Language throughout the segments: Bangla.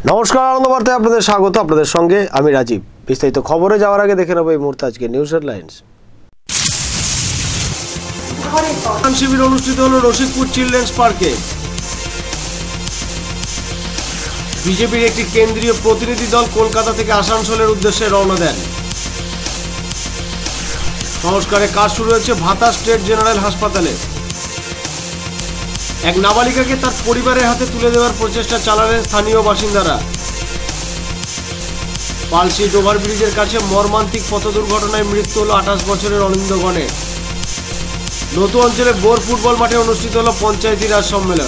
নমস্কার, আনন্দ বার্তায় আপনাদের স্বাগত। আপনাদের সঙ্গে আমি রাজীব। বিস্তারিত খবরে যাওয়ার আগে দেখে নেব এই মুহূর্তে আজকে নিউজ হেডলাইন্স। শিবির অনুষ্ঠিত হলো রসিকপুর চিলড্রেন্স পার্কে। বিজেপির একটি কেন্দ্রীয় প্রতিনিধি দল কলকাতা থেকে আসানসোলের উদ্দেশ্যে রওনা দেন। সংস্কারের কাজ শুরু হয়েছে ভাতা স্টেট জেনারেল হাসপাতালে। এক নাবালিকাকে তার পরিবারের হাতে তুলে দেওয়ার প্রচেষ্টা চালালেন স্থানীয় বাসিন্দারা। পালসি ওভারব্রিজের কাছে মর্মান্তিক পথ দুর্ঘটনায় মৃত্যু হল 28 বছরের অনিন্দ গণের। নতুন অঞ্চলে বোর ফুটবল মাঠে অনুষ্ঠিত হল পঞ্চায়েতি রাজ সম্মেলন।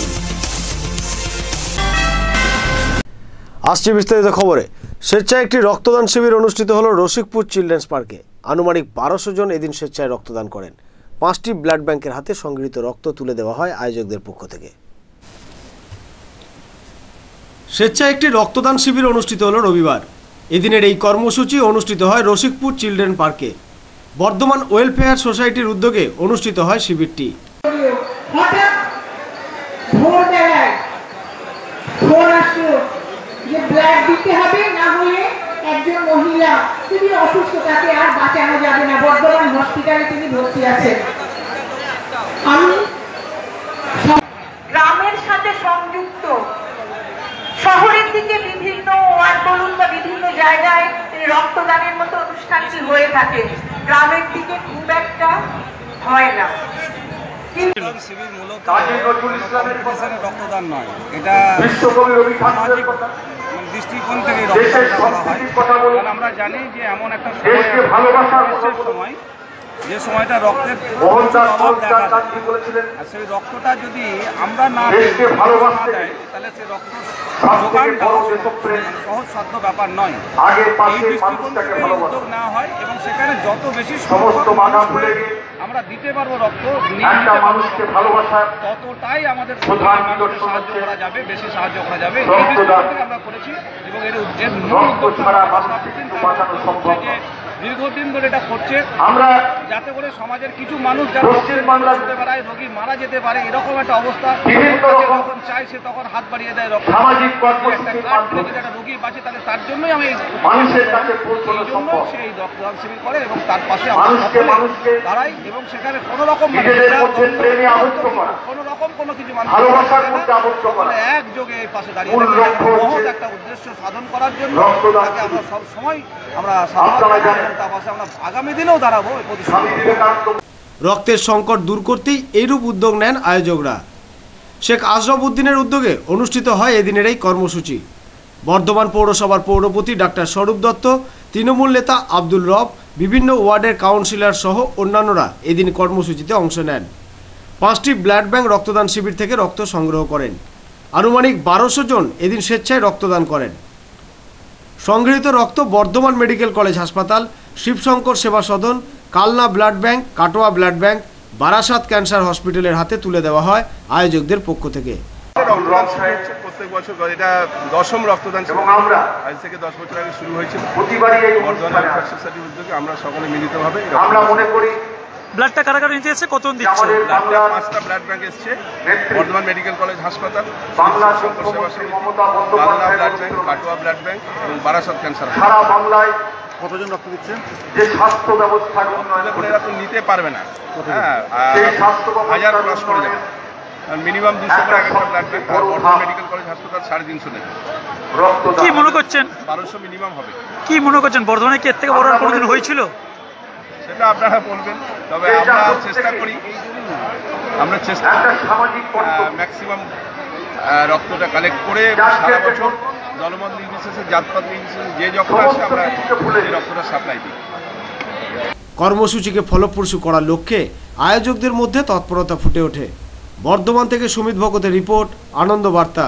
আসছে বিস্তারিত খবরে। স্বেচ্ছায় একটি রক্তদান শিবির অনুষ্ঠিত হল রসিকপুর চিলড্রেন্স পার্কে। আনুমানিক 1200 জন এদিন স্বেচ্ছায় রক্তদান করেন। 5টি ব্লাড ব্যাংকের হাতে সংগৃহীত রক্ত তুলে দেওয়া হয় আয়োজকদের পক্ষ থেকে। স্বেচ্ছায় একটি রক্তদান শিবির অনুষ্ঠিত হল রবিবার। এদিনের এই কর্মসূচি অনুষ্ঠিত হয় রসিকপুর চিলড্রেন পার্কে। বর্ধমান ওয়েলফেয়ার সোসাইটির উদ্যোগে অনুষ্ঠিত হয় শিবিরটি। একজন মহিলা খুবই অসুস্থ, তাকে আর বাঁচানো যাবে না, বর্ধমান হসপিটালে তিনি ভর্তি আছেন। আমি গ্রামের সাথে সংযুক্ত, শহরের দিকে বিভিন্ন ওয়ার্ড বলুন বা বিভিন্ন জায়গায় রক্তদানের মতো অনুষ্ঠানটি হয়ে থাকে, গ্রামের দিকে খুব একটা হয় না। শিবির মূলত রক্তদান নয়, এটা দৃষ্টিকোণ থেকে রক্তদান করা হয়। কারণ আমরা জানি যে এমন একটা সময় যে সময়টা রক্তের অভাব দেখা যায়, আর সেই রক্তটা যদি আমরা না দেয় তাহলে সেই রক্ত যোগানটাও সহজসাধ্য ব্যাপার নয়। এই দৃষ্টিকোণ থেকে উদ্যোগ নেওয়া হয় এবং সেখানে যত বেশি আমরা দিতে পারবো রক্ত ততটাই আমাদের সাহায্য করা যাবে, বেশি সাহায্য করা যাবে। এই দৃষ্টিকোণ থেকে আমরা করেছি এবং এর মূল উদ্যোগ দীর্ঘদিন ধরে এটা করছে, আমরা যাতে করে সমাজের কিছু মানুষ যারা হতে পারে, রোগী মারা যেতে পারে, এরকম একটা অবস্থা যখন চাই সে তখন হাত বাড়িয়ে দেয় রক্ত। একটা রোগী বাঁচে তাহলে তার জন্যই আমি এই জন্য সে এই রক্তদান শিবির করে এবং তার পাশে দাঁড়াই এবং সেখানে কোনো রকম কোনো কিছু মানুষ একযোগে এই পাশে দাঁড়িয়ে মহৎ একটা উদ্দেশ্য সাধন করার জন্য তাকে আমরা সব সময় আমরা আগামী দিনেও দাঁড়াবো। রক্তের সংকট দূর করতেই এইরূপ উদ্যোগ নেন আয়োজকরা। শেখ আশরাফ উদ্দিনের উদ্যোগে অনুষ্ঠিত হয় এদিনের এই কর্মসূচি। বর্ধমান পৌরসভার পৌরপতি ডাক্তার স্বরূপ দত্ত, তৃণমূল নেতা আব্দুল রব, বিভিন্ন ওয়ার্ডের কাউন্সিলর সহ অন্যান্যরা এদিন কর্মসূচিতে অংশ নেন। 5টি ব্লাড ব্যাংক রক্তদান শিবির থেকে রক্ত সংগ্রহ করেন। আনুমানিক 1200 জন এদিন স্বেচ্ছায় রক্তদান করেন। সংগৃহীত রক্ত বর্ধমান মেডিকেল কলেজ হাসপাতাল, Shibshankar Seba Sadan, Kalna blood bank, Katwa blood bank, Barasat cancer হসপিটালের হাতে তুলে দেওয়া হয় আয়োজকদের পক্ষ থেকে। প্রত্যেক বছর এটা 10ম রক্তদান আজ থেকে 10 বছর আগে শুরু হয়েছিল। বর্ধমান সোসাইটির উদ্যোগে আমরা সকলে মিলিতভাবে আমরা মনে করি ব্লাডটা কারা কারা নিতে এসেছে, কতজন দিচ্ছে? 5টা ব্লাড ব্যাংক এসছে, বর্ধমান মেডিকেল কলেজ হাসপাতাল, Shibshankar Seba Samiti, Kalna blood bank, Katwa blood bank এবং বারাসাত ক্যান্সার। সারা বাংলায় কতজন রক্ত দিচ্ছে? যে স্বাস্থ্য ব্যবস্থা এরা তো নিতে পারবে না, হ্যাঁ, 1000 ক্রস করে যাবে। মিনিমাম 200 করে একটা blood bank, Bardhaman medical college হাসপাতাল 350 নেবে। কি মনে করছেন? 1200 মিনিমাম হবে। কি মনে করছেন বর্ধমানে কি এর থেকে বড় কোনোদিন হয়েছিল? সেটা আপনারা বলবেন, তবে আমরা চেষ্টা করি, আমরা চেষ্টা ম্যাক্সিমাম রক্তটা কালেক্ট করে সারা বছর জনমত নির্বিশেষে, জাতপাত নির্বিশেষে যে যখন আসে আমরা এই রক্তটা সাপ্লাই দিই। কর্মসূচিকে ফলপ্রসূ করার লক্ষ্যে আয়োজকদের মধ্যে তৎপরতা ফুটে ওঠে। বর্ধমান থেকে সুমিত ভগতের রিপোর্ট, আনন্দ বার্তা।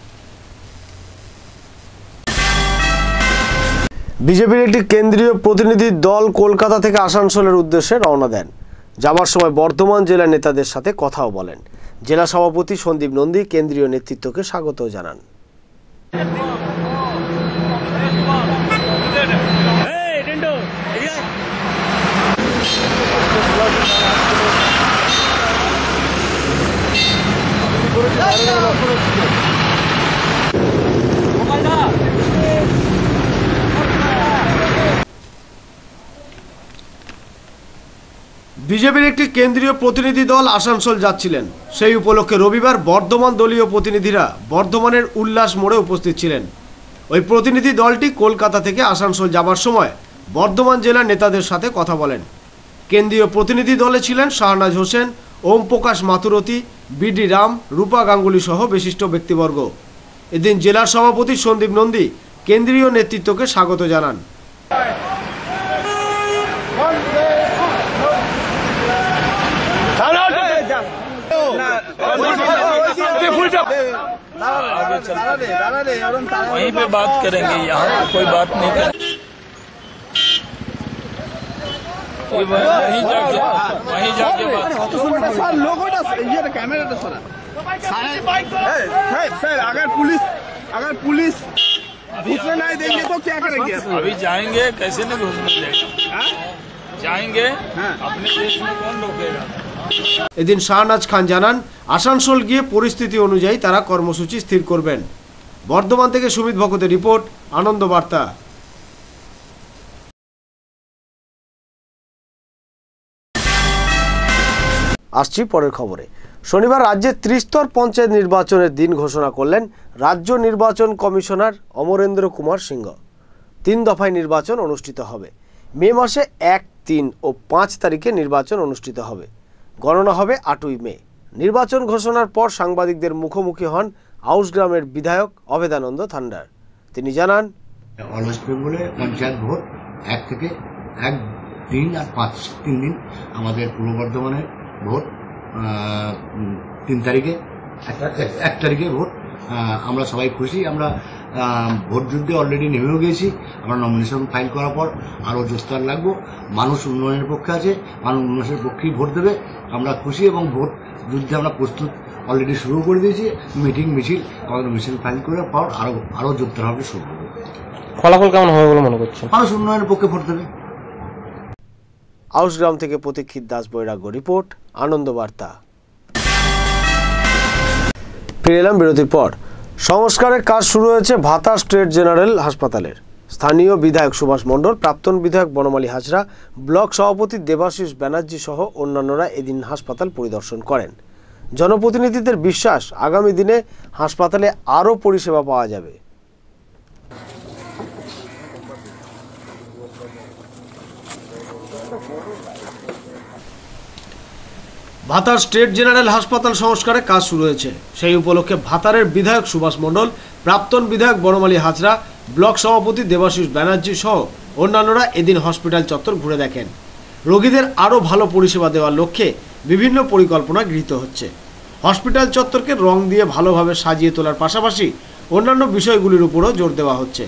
বিজেপির একটি কেন্দ্রীয় প্রতিনিধি দল কলকাতা থেকে আসানসোলের উদ্দেশ্যে রওনা দেন। যাবার সময় বর্ধমান জেলার নেতাদের সাথে কথাও বলেন। জেলা সভাপতি সন্দীপ নন্দী কেন্দ্রীয় নেতৃত্বকে স্বাগত জানান। বিজেপির একটি কেন্দ্রীয় প্রতিনিধি দল আসানসোল যাচ্ছিলেন। সেই উপলক্ষে রবিবার বর্ধমান দলীয় প্রতিনিধিরা বর্ধমানের উল্লাস মোড়ে উপস্থিত ছিলেন। ওই প্রতিনিধি দলটি কলকাতা থেকে আসানসোল যাবার সময় বর্ধমান জেলার নেতাদের সাথে কথা বলেন। কেন্দ্রীয় প্রতিনিধি দলে ছিলেন শাহনাজ হোসেন, ওম প্রকাশ মাতুরতি, বিডি রাম, রূপা গাঙ্গুলি সহ বিশিষ্ট ব্যক্তিবর্গ। এদিন জেলার সভাপতি সন্দীপ নন্দী কেন্দ্রীয় নেতৃত্বকে স্বাগত জানান। वहीं पे बात करेंगे, यहाँ पे कोई बात नहीं करेंगे। वहीं जाके बात सर, अगर पुलिस घुसने नहीं देंगे तो क्या करेंगे? अभी जाएंगे, कैसे नहीं घुसने देंगे, जाएंगे। अपने देश में कौन रोकेगा। এদিন শাহনাজ খান জানান, আসানসোল গিয়ে পরিস্থিতি অনুযায়ী তারা কর্মসূচি স্থির করবেন। বর্ধমান থেকে সুমিত ভগতের রিপোর্ট, আনন্দ বার্তা। আসছি পরের খবরে। শনিবার রাজ্যে ত্রিস্তর পঞ্চায়েত নির্বাচনের দিন ঘোষণা করলেন রাজ্য নির্বাচন কমিশনার অমরেন্দ্র কুমার সিংহ। 3 দফায় নির্বাচন অনুষ্ঠিত হবে। মে মাসে 1, 3 ও 5 তারিখে নির্বাচন অনুষ্ঠিত হবে। গণনা হবে 8ই মে। নির্বাচন ঘোষণার পর সাংবাদিকদের মুখোমুখি হন আউশগ্রামের বিধায়ক অভেদানন্দ থান্ডার। তিনি জানান, ওয়েস্ট বেঙ্গলে পঞ্চায়েত ভোট 1 থেকে 1, 3 আর 5 3 দিন। আমাদের পূর্ব বর্ধমানের ভোট 3 তারিখে, 1 তারিখে ভোট। আমরা সবাই খুশি। আমরা ভোট যুদ্ধে অলরেডি নেমেও গেছি। আমরা নমিনেশন ফাইল করার পর আরও জোরদার লাগবো। মানুষ উন্নয়নের পক্ষে আছে, মানুষ উন্নয়নের পক্ষেই ভোট দেবে। আমরা খুশি এবং ভোট যুদ্ধে আমরা প্রস্তুত অলরেডি শুরু করে দিয়েছি। মিটিং মিছিল আমাদের মিছিল ফাইল করার পর আরও জোরদারভাবে শুরু করবে। ফলাফল কেমন হবে বলে মনে করছেন? মানুষ উন্নয়নের পক্ষে ভোট দেবে। আউশগ্রাম থেকে প্রতীক্ষিত দাস বৈরাগ্য রিপোর্ট, আনন্দ বার্তা। ফিরে এলাম বিরতির পর। সংস্কারের কাজ শুরু হয়েছে ভাতা স্টেট জেনারেল হাসপাতালের। স্থানীয় বিধায়ক সুভাষ মণ্ডল, প্রাক্তন বিধায়ক বনমালী হাজরা, ব্লক সভাপতি দেবাশিস ব্যানার্জি সহ অন্যান্যরা এদিন হাসপাতাল পরিদর্শন করেন। জনপ্রতিনিধিদের বিশ্বাস, আগামী দিনে হাসপাতালে আরও পরিষেবা পাওয়া যাবে। ভাতার স্টেট জেনারেল হাসপাতাল সংস্কারে কাজ শুরু হয়েছে। সেই উপলক্ষে ভাতারের বিধায়ক সুভাষ মণ্ডল, প্রাক্তন বিধায়ক বনমালী হাজরা, ব্লক সভাপতি দেবাশিস ব্যানার্জি সহ অন্যান্যরা এদিন হসপিটাল চত্বর ঘুরে দেখেন। রোগীদের আরও ভালো পরিষেবা দেওয়ার লক্ষ্যে বিভিন্ন পরিকল্পনা গৃহীত হচ্ছে। হসপিটাল চত্বরকে রং দিয়ে ভালোভাবে সাজিয়ে তোলার পাশাপাশি অন্যান্য বিষয়গুলির উপরও জোর দেওয়া হচ্ছে।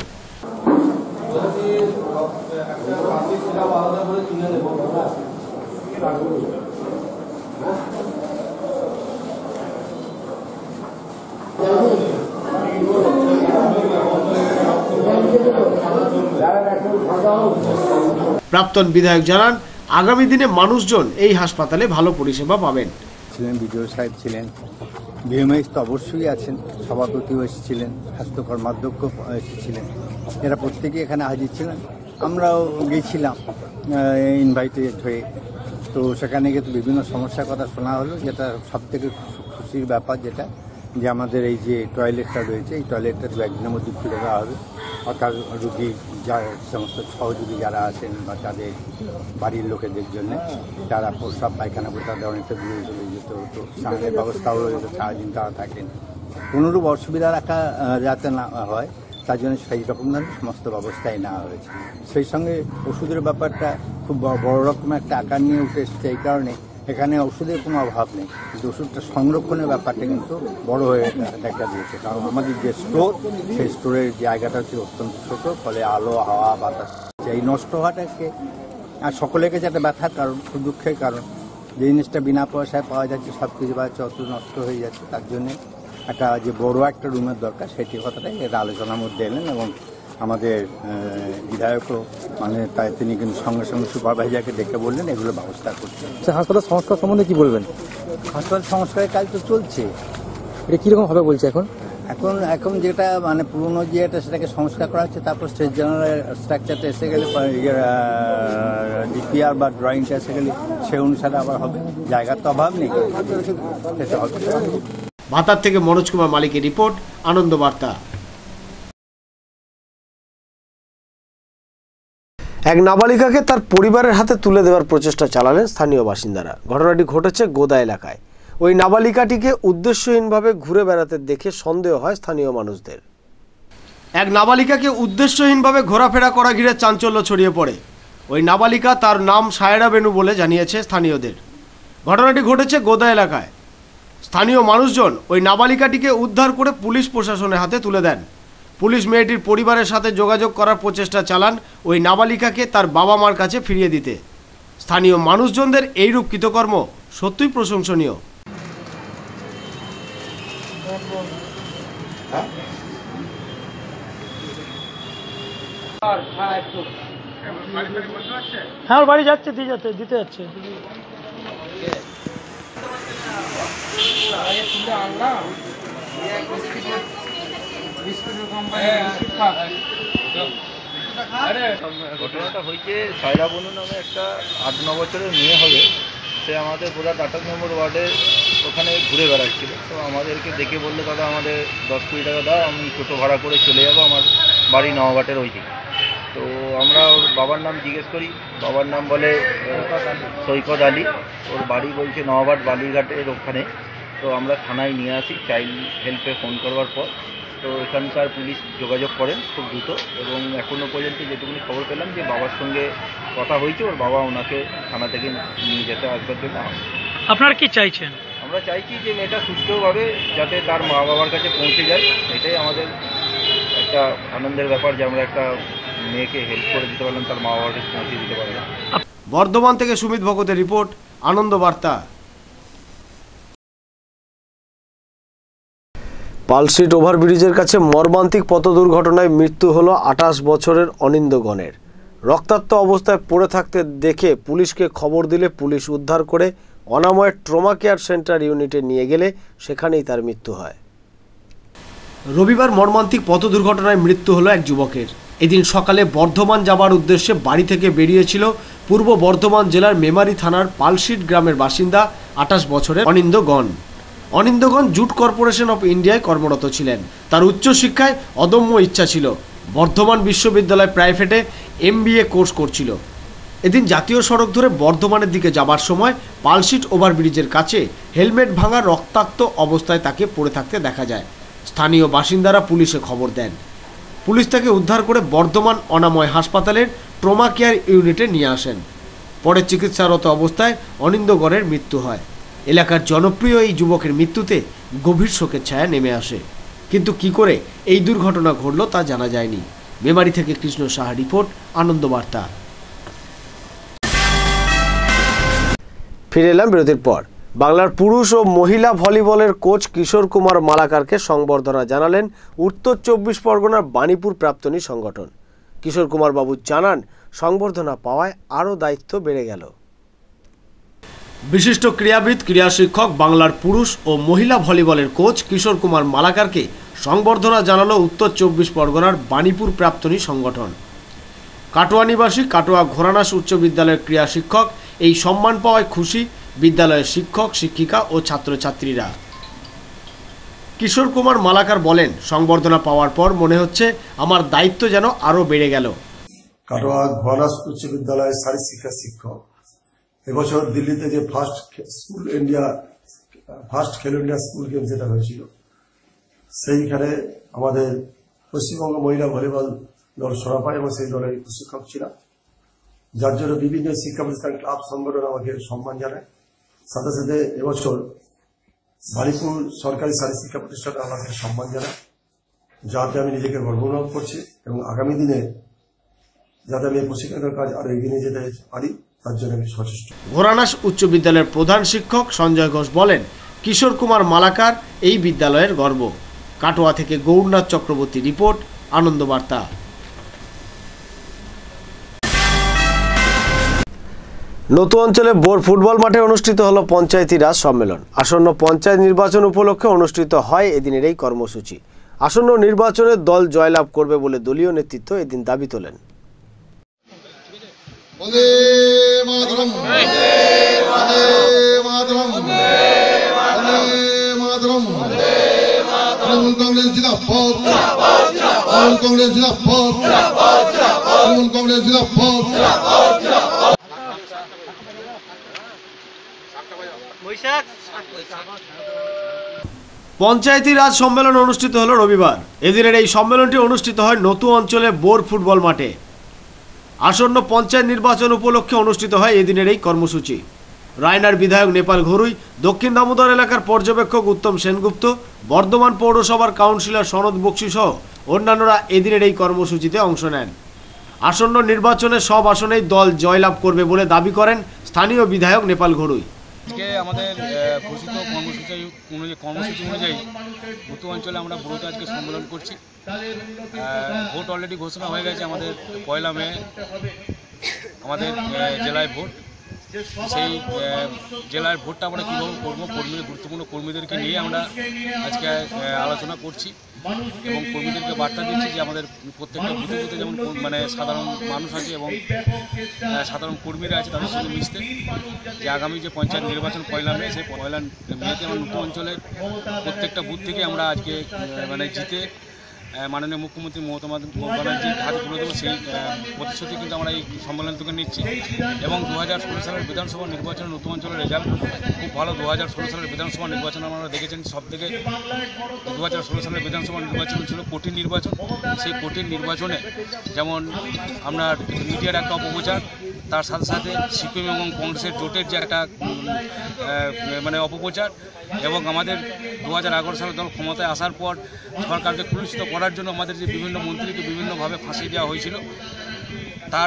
প্রাক্তন বিধায়ক জানান, আগামী দিনে মানুষজন এই হাসপাতালে ভালো পরিষেবা পাবেন। ছিলেন বিডিও সাহেব ছিলেন, বিএমএস তো অবশ্যই আছেন, সভাপতিও এসেছিলেন, স্বাস্থ্য কর্মাধ্যক্ষ এসেছিলেন। এরা প্রত্যেকেই এখানে হাজির ছিলেন। আমরাও গিয়েছিলাম ইনভাইটেড হয়ে। তো সেখানে গিয়ে বিভিন্ন সমস্যার কথা শোনা হলো। যেটা সবথেকে খুশির ব্যাপার যেটা যে আমাদের এই যে টয়লেটটা রয়েছে, এই টয়লেটটা 2 একদিনের মধ্যে খুলে দেওয়া হবে। অর্থাৎ রুগী যার সমস্ত সহযোগী যারা আছেন বা তাদের বাড়ির লোকেদের জন্য যারা প্রস্রাব পায়খানা করে তাদের অনেকটা দূরে চলে যেতে হতো, স্নানের ব্যবস্থাও রয়েছে, সারাদিন তারা থাকেন। কোনোরূপ অসুবিধা রাখা যাতে না হয় তার জন্য সেই রকম সমস্ত ব্যবস্থাই নেওয়া হয়েছে। সেই সঙ্গে ওষুধের ব্যাপারটা খুব বড় রকমের একটা আকার নিয়ে উঠে এসছে। এই কারণে এখানে ওষুধের কোনো অভাব নেই, কিন্তু ওষুধটা সংরক্ষণের ব্যাপারটা কিন্তু বড় হয়ে দেখা দিয়েছে। কারণ আমাদের যে স্টোর, সেই স্টোরের জায়গাটা হচ্ছে অত্যন্ত ছোট, ফলে আলো, হাওয়া, বাতাস এই নষ্ট হওয়াটাকে আর সকলের কাছে একটা ব্যথার কারণ, খুব দুঃখের কারণ। যে জিনিসটা বিনা পয়সায় পাওয়া যাচ্ছে, সব কিছু পাওয়া যাচ্ছে, অত নষ্ট হয়ে যাচ্ছে। তার জন্যে একটা যে বড় একটা রুমের দরকার, সেটি কথাটাই এটা আলোচনার মধ্যে এলেন। এবং আমাদের বিধায়কও মানে তাই তিনি কিন্তু সঙ্গে সঙ্গে সুপারভাইজারকে ডেকে বললেন এগুলো ব্যবস্থা করতে। হাসপাতাল সংস্কার সম্বন্ধে কি বলবেন? হাসপাতাল সংস্কারের কাজ তো চলছে। এটা কিরকম হবে বলছে এখন? এখন যেটা মানে পুরনো যেটা সেটাকে সংস্কার করা হচ্ছে, তারপর স্টেট জেনারেল স্ট্রাকচারটা এসে গেলে ডিপিআর বা ড্রয়িংটা এসে গেলে সে অনুসারে আবার হবে। জায়গার তো অভাব নেই, সেটা হবে। ভাতার থেকে মনোজ কুমার মালিকের রিপোর্ট, আনন্দ বার্তা। এক নাবালিকাকে তার পরিবারের হাতে তুলে দেওয়ার প্রচেষ্টা চালালেন স্থানীয় বাসিন্দারা। ঘটনাটি ঘটেছে গোদা এলাকায়। ওই নাবালিকাটিকে উদ্দেশ্যহীনভাবে ঘুরে বেড়াতে দেখে সন্দেহ হয় স্থানীয় মানুষদের। এক নাবালিকাকে উদ্দেশ্যহীনভাবে ঘোরাফেরা করা ঘিরে চাঞ্চল্য ছড়িয়ে পড়ে। ওই নাবালিকা, তার নাম সায়রা বেনু বলে জানিয়েছে স্থানীয়দের। ঘটনাটি ঘটেছে গোদা এলাকায়। স্থানীয় মানুষজন ওই নাবালিকাটিকে উদ্ধার করে পুলিশ প্রশাসনের হাতে তুলে দেন। পুলিশ মেয়েটির পরিবারের সাথে যোগাযোগ করার প্রচেষ্টা চালান ওই নাবালিকাকে তার বাবা মার কাছে ফিরিয়ে দিতে। স্থানীয় মানুষজনদের এইরূপ কৃতকর্ম সত্যই প্রশংসনীয়। হ্যাঁ, ওর বাড়ি যাচ্ছে, দিতে যাচ্ছে। ঘটনাটা হয়েছে, সায়রা বনু নামে একটা 8-9 বছরের মেয়ে হবে। সে আমাদের পুরা 28 নম্বর ওয়ার্ডে ওখানে ঘুরে বেড়াচ্ছিল। তো আমাদেরকে দেখে বললো, দাদা আমাদের 10-20 টাকা দাও, আমি টোটো ভাড়া করে চলে যাবো, আমার বাড়ি নওয়াঘাটের ওই দিকে। তো আমরা ওর বাবার নাম জিজ্ঞেস করি, বাবার নাম বলে সৈকত আলী, ওর বাড়ি বলছে নওয়াঘাট বালিঘাটের ওখানে। তো আমরা থানায় নিয়ে আসি চাইল্ড হেল্পে ফোন করবার পর। তো এখানকার পুলিশ যোগাযোগ করেন খুব দ্রুত, এবং এখনও পর্যন্ত যেটুকুনি খবর পেলাম যে বাবার সঙ্গে কথা হয়েছে, ওর বাবা ওনাকে থানা থেকে নিয়ে যেতে আসবার জন্য। আপনারা কি চাইছেন? আমরা চাইছি যে মেয়েটা সুস্থভাবে যাতে তার মা বাবার কাছে পৌঁছে যায়। এটাই আমাদের একটা আনন্দের ব্যাপার যে আমরা একটা মেয়েকে হেল্প করে দিতে পারলাম, তার মা বাবার কাছে পৌঁছে দিতে পারলাম। বর্ধমান থেকে সুমিত ভগতের রিপোর্ট, আনন্দ বার্তা। পালশিট ওভারব্রিজের কাছে মর্মান্তিক পথ দুর্ঘটনায় মৃত্যু হলো 28 বছরের অনিন্দ্যগণের। রক্তাক্ত অবস্থায় পড়ে থাকতে দেখে পুলিশকে খবর দিলে পুলিশ উদ্ধার করে অনাময়ের ট্রমা কেয়ার সেন্টার ইউনিটে নিয়ে গেলে সেখানেই তার মৃত্যু হয়। রবিবার মর্মান্তিক পথ দুর্ঘটনায় মৃত্যু হলো এক যুবকের। এদিন সকালে বর্ধমান যাবার উদ্দেশ্যে বাড়ি থেকে বেরিয়েছিল পূর্ব বর্ধমান জেলার মেমারি থানার পালশিট গ্রামের বাসিন্দা 28 বছরের Anindyagan. Anindyagan jute corporation of ইন্ডিয়ায় কর্মরত ছিলেন। তার উচ্চশিক্ষায় অদম্য ইচ্ছা ছিল। বর্ধমান বিশ্ববিদ্যালয় প্রাইভেটে MBA কোর্স করছিল। এদিন জাতীয় সড়ক ধরে বর্ধমানের দিকে যাবার সময় পালশিট ওভারব্রিজের কাছে হেলমেট ভাঙা রক্তাক্ত অবস্থায় তাকে পড়ে থাকতে দেখা যায়। স্থানীয় বাসিন্দারা পুলিশে খবর দেন। পুলিশ তাকে উদ্ধার করে বর্ধমান অনাময় হাসপাতালের ট্রমা কেয়ার ইউনিটে নিয়ে আসেন। পরে চিকিৎসারত অবস্থায় অনিন্দ্যগণের মৃত্যু হয়। এলাকার জনপ্রিয় এই যুবকের মৃত্যুতে গভীর শোকের ছায়া নেমে আসে। কিন্তু কি করে এই দুর্ঘটনা ঘটল তা জানা যায়নি। মেমারি থেকে কৃষ্ণ সাহা রিপোর্ট, আনন্দ বার্তা। ফিরে এলাম বিরতির পর। বাংলার পুরুষ ও মহিলা ভলিবলের কোচ কিশোর কুমার মালাকারকে সংবর্ধনা জানালেন উত্তর 24 পরগনার বাণীপুর প্রাক্তনী সংগঠন। কিশোর কুমার বাবু জানান, সংবর্ধনা পাওয়ায় আরও দায়িত্ব বেড়ে গেল। বিশিষ্ট ক্রীড়াবিদ, ক্রীড়া শিক্ষক, বাংলার পুরুষ ও মহিলা ভলিবলের কোচ কিশোর কুমার মালাকারকে সংবর্ধনা জানালো উত্তর 24 পরগনার বাণীপুর প্রাক্তনী সংগঠন। কাটোয়া নিবাসী কাটোয়া ঘোরানাস উচ্চ বিদ্যালয়ের ক্রীড়া শিক্ষক এই সম্মান পাওয়ায় খুশি বিদ্যালয়ের শিক্ষক, শিক্ষিকা ও ছাত্রছাত্রীরা। কিশোর কুমার মালাকার বলেন, সংবর্ধনা পাওয়ার পর মনে হচ্ছে আমার দায়িত্ব যেন আরও বেড়ে গেল। কাটোয়া ঘোরানাস উচ্চ বিদ্যালয়ের শারীরিক শিক্ষা শিক্ষক। এবছর দিল্লিতে যে ফার্স্ট খেলো ইন্ডিয়া স্কুল গেম যেটা হয়েছিল, সেইখানে আমাদের পশ্চিমবঙ্গ মহিলা ভলিবল দল সরা পায় এবং সেই দলের প্রশিক্ষক ছিলাম, যার জন্য বিভিন্ন শিক্ষা প্রতিষ্ঠান, ক্লাব, সংগঠন আমাকে সম্মান জানায়। সাথে সাথে এবছর বাণীপুর সরকারি শারীরিক শিক্ষা প্রতিষ্ঠান আমাকে সম্মান জানায়, যাতে আমি নিজেকে গর্ব অনুভব করছি এবং আগামী দিনে যাতে আমি প্রশিক্ষণের কাজ আরো এগিয়ে নিয়ে যেতে পারি তার জন্য আমি সচেষ্ট। ঘোরানাস উচ্চ বিদ্যালয়ের প্রধান শিক্ষক সঞ্জয় ঘোষ বলেন, কিশোর কুমার মালাকার এই বিদ্যালয়ের গর্ব। কাটোয়া থেকে গৌরনাথ চক্রবর্তী রিপোর্ট, আনন্দ বার্তা। নতুন অঞ্চলে বোর ফুটবল মাঠে অনুষ্ঠিত হলো পঞ্চায়েতি রাজ সম্মেলন। আসন্ন পঞ্চায়েত নির্বাচন উপলক্ষে অনুষ্ঠিত হয় এদিনের এই কর্মসূচি। আসন্ন নির্বাচনে দল জয়লাভ করবে বলে দলীয় নেতৃত্ব এদিন দাবি তোলেন। পঞ্চায়েতি রাজ সম্মেলন অনুষ্ঠিত হলো রবিবার। এদিনের এই সম্মেলনটি অনুষ্ঠিত হয় নতুন অঞ্চলে বোর ফুটবল মাঠে। আসন্ন পঞ্চায়েত নির্বাচন উপলক্ষে অনুষ্ঠিত হয় এদিনের এই কর্মসূচি। রায়নার বিধায়ক নেপাল ঘরুই, দক্ষিণ দামোদর এলাকার পর্যবেক্ষক উত্তম সেনগুপ্ত, বর্ধমান পৌরসভার কাউন্সিলর সনদ বক্সি সহ অন্যান্যরা এদিনের এই কর্মসূচিতে অংশ নেন। আসন্ন নির্বাচনে সব আসনেই দল জয়লাভ করবে বলে দাবি করেন স্থানীয় বিধায়ক নেপাল ঘরুই। আজকে আমাদের ঘোষিত কর্মসূচি অনুযায়ী নতুন অঞ্চলে আমরা বোরোতে আজকে সম্মেলন করছি। ভোট অলরেডি ঘোষণা হয়ে গেছে। আমাদের 1 মে আমাদের জেলায় ভোট। সেই জেলার ভোটটা আমরা কীভাবে করবো, গুরুত্বপূর্ণ কর্মীদেরকে নিয়ে আমরা আজকে আলোচনা করছি এবং কর্মীদেরকে বার্তা দিচ্ছি যে আমাদের প্রত্যেকটা বুথে বুথে যেমন সাধারণ মানুষ আছে এবং সাধারণ কর্মীরা আছে তাদের সঙ্গে মিশতে, যে আগামী যে পঞ্চায়েত নির্বাচন 1 মে, সেই 1 মেতে আমরা নতুন অঞ্চলের প্রত্যেকটা বুথ থেকে আমরা আজকে জিতে মাননীয় মুখ্যমন্ত্রী মমতা ব্যানার্জির হাতে তুলে দেবো, সেই প্রতিশ্রুতি কিন্তু আমরা এই সম্মেলন থেকে নিচ্ছি। এবং 2016 সালের বিধানসভা নির্বাচনের নতুন অঞ্চলের রেজাল্ট খুব ভালো। 2016 সালের বিধানসভা নির্বাচন আমরা দেখেছেন, সবথেকে 2016 সালের বিধানসভা নির্বাচন ছিল কঠিন নির্বাচন। সেই কঠিন নির্বাচনে যেমন আপনার মিডিয়ার একটা অপপ্রচার, তার সাথে সাথে সিপিএম এবং কংগ্রেসের জোটের যে একটা অপপ্রচার, এবং আমাদের 2011 সালে দল ক্ষমতায় আসার পর সরকারকে কুলুষিত করার জন্য আমাদের যে বিভিন্ন মন্ত্রীকে বিভিন্নভাবে ফাঁসি দেওয়া হয়েছিল, তার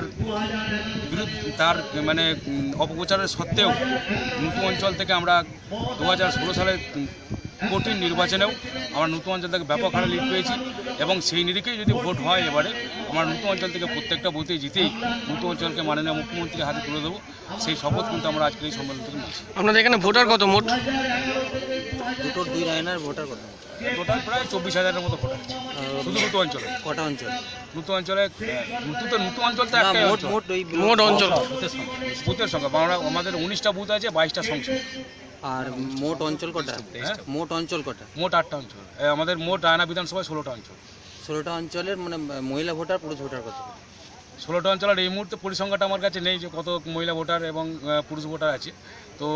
অপপ্রচারের সত্ত্বেও নতুন অঞ্চল থেকে আমরা 2016 সালের কঠিন নির্বাচনেও আমরা নতুন অঞ্চল থেকে ব্যাপক হারে লিড পেয়েছি এবং সেই নিরিখেই যদি ভোট হয় এবারে আমরা নতুন অঞ্চল থেকে প্রত্যেকটা বুথে জিতেই নতুন অঞ্চলকে মাননীয় মুখ্যমন্ত্রীর হাতে তুলে দেবো, সেই শপথ কিন্তু আমরা আজকে এই সম্মেলন থেকে নিচ্ছি। আপনাদের এখানে ভোটার কত মোট? দুটো 2 রায়নার ভোটার কত? টোটাল প্রায় 24,000-এর মতো ভোটার আছে শুধু নতুন অঞ্চলে। কটা অঞ্চল? নতুন অঞ্চলে নতুন অঞ্চল তো একটাই মোট অঞ্চল বুথের সংখ্যা আমাদের 19টা বুথ আছে, 22টা সংসদ। আর মোট অঞ্চল কটা? মোট অঞ্চল কটা? মোট 8টা অঞ্চল। আমাদের মোট রায়না বিধানসভায় 16টা অঞ্চল। 16টা অঞ্চলের মহিলা ভোটার পুরুষ ভোটার কত? 16টা অঞ্চলের এই মুহূর্তে পরিসংখ্যাটা আমার কাছে নেই যে কত মহিলা ভোটার এবং পুরুষ ভোটার আছে। তো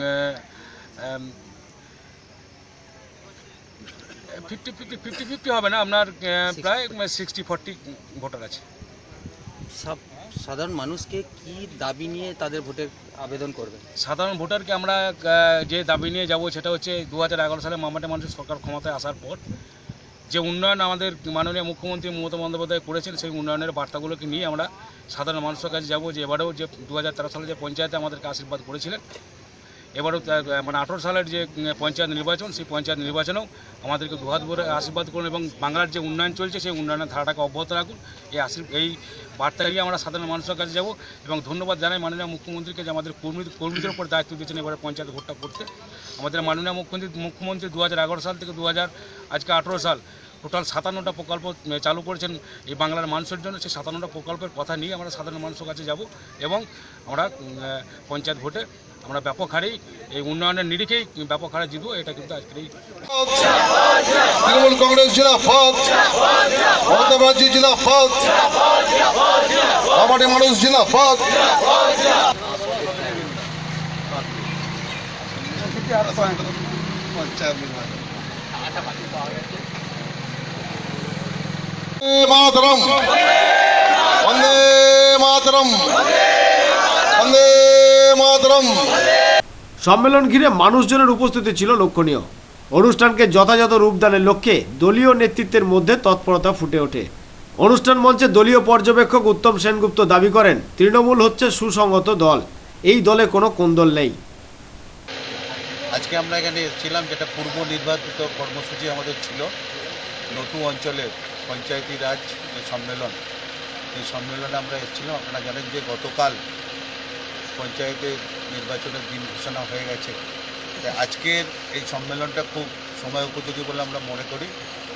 50-50 হবে না, আপনার প্রায় 60-40 ভোটার আছে। সাধারণ মানুষকে কি দাবি নিয়ে তাদের ভোটে আবেদন করবে? সাধারণ ভোটারকে আমরা যে দাবি নিয়ে যাব সেটা হচ্ছে 2011 সালে মামাটি মানুষের সরকার ক্ষমতায় আসার পর যে উন্নয়ন আমাদের মাননীয় মুখ্যমন্ত্রী মমতা বন্দ্যোপাধ্যায় করেছেন, সেই উন্নয়নের বার্তাগুলোকে নিয়ে আমরা সাধারণ মানুষের কাছে যাব। যে এবারেও যে 2013 সালে যে পঞ্চায়েতে আমাদেরকে আশীর্বাদ করেছিলেন, এবারেও 18 সালের যে পঞ্চায়েত নির্বাচন, সেই পঞ্চায়েত নির্বাচনেও আমাদেরকে দুহাত ভরে আশীর্বাদ করুন এবং বাংলার যে উন্নয়ন চলছে সেই উন্নয়নের ধারাটাকে অব্যাহত রাখুন। এই বার্তা নিয়ে আমরা সাধারণ মানুষের কাছে যাব এবং ধন্যবাদ জানাই মাননীয় মুখ্যমন্ত্রীকে যে আমাদের কর্মীদের উপর দায়িত্ব দিয়েছেন এবারে পঞ্চায়েত ভোটটা করতে। আমাদের মাননীয় মুখ্যমন্ত্রী 2011 সাল থেকে 2018 সাল টোটাল 57টা প্রকল্প চালু করেছেন এই বাংলার মানুষের জন্য। সেই 57টা প্রকল্পের কথা নিয়ে আমরা সাধারণ মানুষের কাছে যাব এবং আমরা পঞ্চায়েত ভোটে আমরা ব্যাপক হারেই এই উন্নয়নের নিরিখেই ব্যাপক হারে জিতবো। এটা কিন্তু আজকের এই তৃণমূল কংগ্রেস জেলা ফত, মমতা ব্যানার্জি জেলা ফত, মামাটি মানুষ জেলা ফত। মাতরম, বন্দে মাতরম, বন্দে মাতরম। সম্মেলন ঘিরে মানুষজনের উপস্থিতি ছিল লক্ষণীয়। অনুষ্ঠানকে যথাযথ রূপদানের লক্ষ্যে দলীয় নেতৃত্বের মধ্যে তৎপরতা ফুটে ওঠে। অনুষ্ঠান মঞ্চে দলীয় পর্যবেক্ষক উত্তম সেনগুপ্ত দাবি করেন, তৃণমূল হচ্ছে সুসংগত দল, এই দলে কোনো কোন্দল নেই। আজকে আমরা এখানে এসেছিলাম, যেটা পূর্ব নির্বাচিত কর্মসূচি আমাদের ছিল নতুন অঞ্চলের পঞ্চায়েতি রাজ যে সম্মেলন, এই সম্মেলনে আমরা এসেছিলাম। আপনারা জানেন যে গতকাল পঞ্চায়েতের নির্বাচনের দিন ঘোষণা হয়ে গেছে। আজকের এই সম্মেলনটা খুব সময় উপযোগী বলে আমরা মনে করি।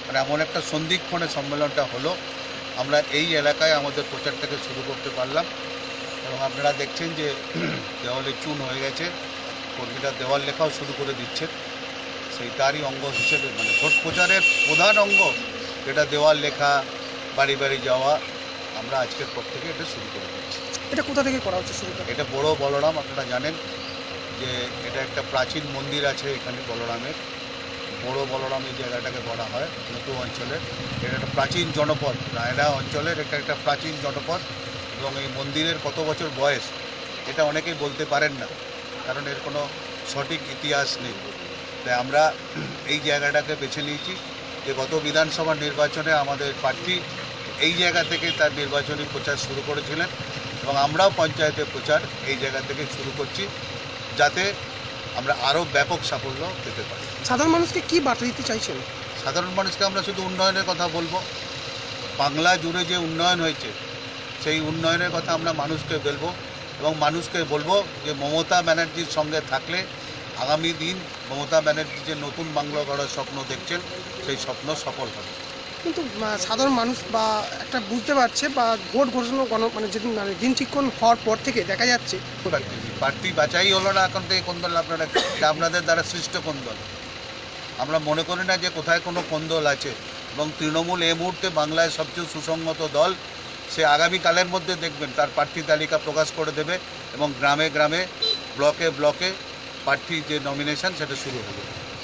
মানে এমন একটা সন্ধিক্ষণে সম্মেলনটা হলো। আমরা এই এলাকায় আমাদের প্রচারটাকে শুরু করতে পারলাম এবং আপনারা দেখছেন যে দেওয়ালে চুন হয়ে গেছে, কর্মীরা দেওয়াল লেখাও শুরু করে দিচ্ছেন। সেই তারই অঙ্গ হিসেবে মানে ভোট প্রচারের প্রধান অঙ্গ যেটা দেওয়াল লেখা, বাড়ি বাড়ি যাওয়া, আমরা আজকের পর থেকে এটা শুরু করে দিচ্ছি। এটা কোথা থেকে করা হচ্ছে শুরু? এটা বড় বলরাম, আপনারা জানেন যে এটা একটা প্রাচীন মন্দির আছে এখানে বলরামের। বড় বলরাম এই জায়গাটাকে বলা হয় নতুন অঞ্চলের। এটা একটা প্রাচীন জনপদ, রায়না অঞ্চলের একটা প্রাচীন জনপদ এবং এই মন্দিরের কত বছর বয়স এটা অনেকেই বলতে পারেন না, কারণ এর কোনো সঠিক ইতিহাস নেই। তাই আমরা এই জায়গাটাকে বেছে নিয়েছি যে গত বিধানসভা নির্বাচনে আমাদের প্রার্থী এই জায়গা থেকে তার নির্বাচনী প্রচার শুরু করেছিলেন এবং আমরাও পঞ্চায়েতের প্রচার এই জায়গা থেকে শুরু করছি, যাতে আমরা আরও ব্যাপক সাফল্য পেতে পারি। সাধারণ মানুষকে কি বার্তা দিতে চাইছেন? সাধারণ মানুষকে আমরা শুধু উন্নয়নের কথা বলবো। বাংলা জুড়ে যে উন্নয়ন হয়েছে সেই উন্নয়নের কথা আমরা মানুষকে বলবো এবং মানুষকে বলবো যে মমতা ব্যানার্জির সঙ্গে থাকলে আগামী দিন মমতা ব্যানার্জি যে নতুন বাংলা গড়ার স্বপ্ন দেখছেন সেই স্বপ্ন সফল হবে। কিন্তু সাধারণ মানুষ বা একটা বুঝতে পারছে বা ভোট ঘোষণা মানে যেদিন মানে দিন ঠিকক্ষণ হওয়ার পর থেকে দেখা যাচ্ছে প্রার্থী বাছাই হলো না এখন থেকে কোন দল আপনারা, আপনাদের দ্বারা সৃষ্ট কোন দল? আমরা মনে করি না যে কোথায় কোনো কোন দল আছে এবং তৃণমূল এই মুহূর্তে বাংলায় সবচেয়ে সুসংগত দল। সে আগামীকালের মধ্যে দেখবেন তার প্রার্থী তালিকা প্রকাশ করে দেবে এবং গ্রামে গ্রামে ব্লকে ব্লকে প্রার্থী যে নমিনেশন সেটা শুরু হবে।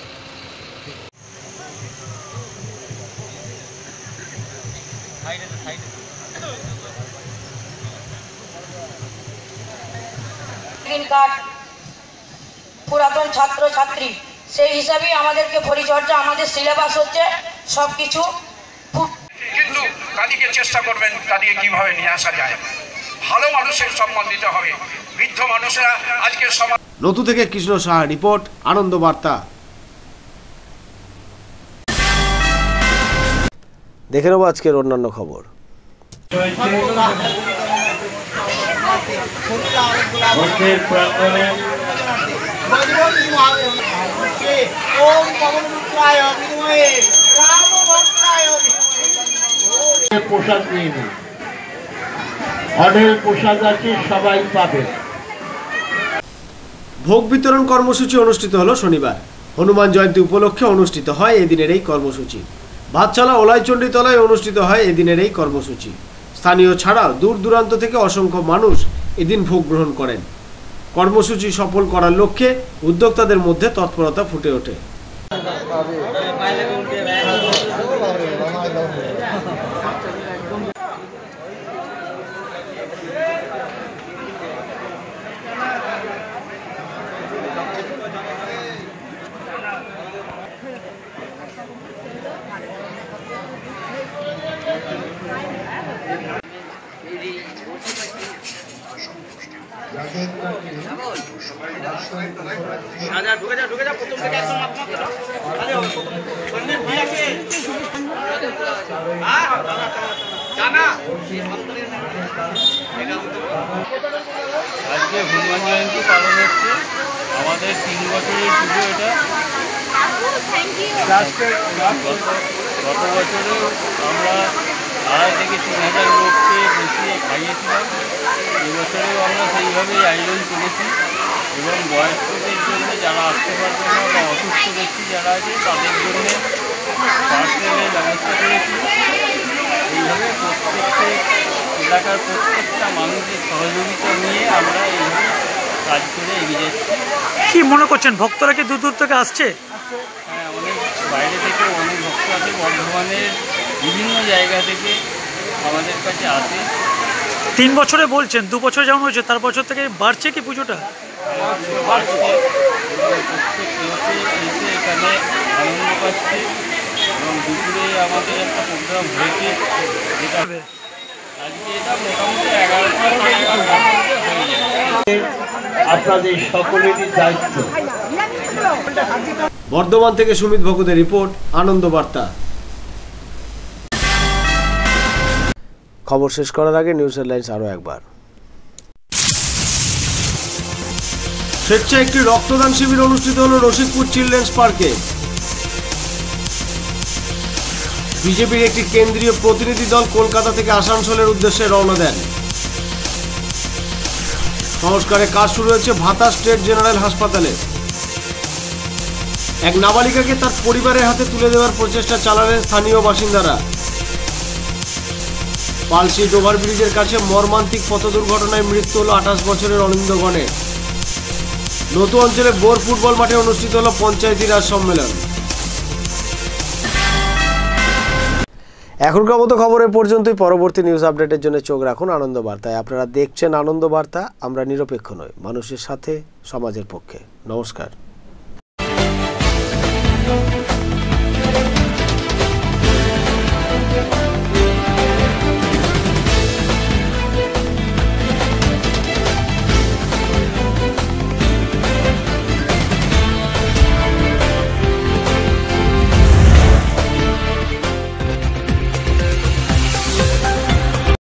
পুরাতন ছাত্র ছাত্রী সেই হিসাবেই আমাদেরকে পরিচর্যা, আমাদের সিলেবাস হচ্ছে সবকিছু। কিন্তু তাদেরকে চেষ্টা করবেন তাদেরকে কিভাবে নিয়ে আসা যায়। ভালো মানুষের সম্মান দিতে হবে। বৃদ্ধ মানুষেরা আজকের সমাজ। নতু থেকে কৃষ্ণ সাহা রিপোর্ট, আনন্দ বার্তা। দেখে নেব আজকের অন্যান্য খবর। পোশাক নিয়ে নিন, অঢেল পোশাক আছে, সবাই পাবে। ভোগ বিতরণ কর্মসূচি অনুষ্ঠিত হলো শনিবার। হনুমান জয়ন্তী উপলক্ষে অনুষ্ঠিত হয় এদিনের এই কর্মসূচি। ভাতছালা ওলাইচণ্ডী তলায় অনুষ্ঠিত হয় এদিনের এই কর্মসূচি। স্থানীয় ছাড়াও দূর দূরান্ত থেকে অসংখ্য মানুষ এদিন ভোগ গ্রহণ করেন। কর্মসূচি সফল করার লক্ষ্যে উদ্যোক্তাদের মধ্যে তৎপরতা ফুটে ওঠে। আজকে হনুমান জয়ন্তী পালন হচ্ছে, আমাদের 3 বছরের পুজো এটা। গত বছরেও আমরা 2,500 থেকে 3,000 লোককে বসিয়ে খাইয়েছিলাম। এবছরেও আমরা সেইভাবেই আয়োজন করেছি এবং বয়স্কদের জন্য যারা আসতে পারবে না বা অসুস্থ ব্যক্তি যারা আছে তাদের জন্য পার্সেলের ব্যবস্থা করেছি। এইভাবে প্রত্যেকটা এলাকার প্রত্যেকটা মানুষের সহযোগিতা নিয়ে আমরা এইভাবে কাজ করে এগিয়ে যাচ্ছি। কি মনে করছেন, ভক্তরা কি দূর দূর থেকে আসছে? হ্যাঁ, অনেক বাইরে থেকে অনেক ভক্ত আছে, বর্ধমানের বিভিন্ন জায়গা থেকে আমাদের কাছে আসে। 3 বছরে বলছেন, 2 বছর যেমন হয়েছে তার বছর থেকে বাড়ছে কি পুজোটা? বাড়ছে এবং প্রত্যেক লোকে এসে এখানে আনন্দ পাচ্ছে এবং দুপুরে আমাদের একটা প্রোগ্রাম হয়েছে যেটা আজকে এটা মোটামুটি 11টার মধ্যে হয়ে যাবে। আপনাদের সকলেরই দায়িত্ব। বর্ধমান থেকে সুমিত ভগতের রিপোর্ট, আনন্দ বার্তা। খবর শেষ করার আগে নিউজ হেডলাইন্স আরও একবার। স্বেচ্ছায় একটি রক্তদান শিবির অনুষ্ঠিত হল রসিকপুর চিলড্রেন্স পার্কে। বিজেপির একটি কেন্দ্রীয় প্রতিনিধি দল কলকাতা থেকে আসানসোলের উদ্দেশ্যে রওনা দেন। সংস্কারের কাজ শুরু হয়েছে ভাতা স্টেট জেনারেল হাসপাতালে। এক নাবালিকাকে তার পরিবারের হাতে তুলে দেওয়ার প্রচেষ্টা চালালেন স্থানীয় বাসিন্দারা। পালসিট ওভারব্রিজের কাছে মর্মান্তিক পথ দুর্ঘটনায় মৃত্যু হল 28 বছরের অনিন্দ গণের। নতুন অঞ্চলে বোর ফুটবল মাঠে অনুষ্ঠিত হল পঞ্চায়েতি রাজ সম্মেলন। এখনকার মতো খবরের পর্যন্তই। পরবর্তী নিউজ আপডেটের জন্য চোখ রাখুন আনন্দ বার্তায়। আপনারা দেখছেন আনন্দ বার্তা, আমরা নিরপেক্ষ নই, মানুষের সাথে, সমাজের পক্ষে। নমস্কার।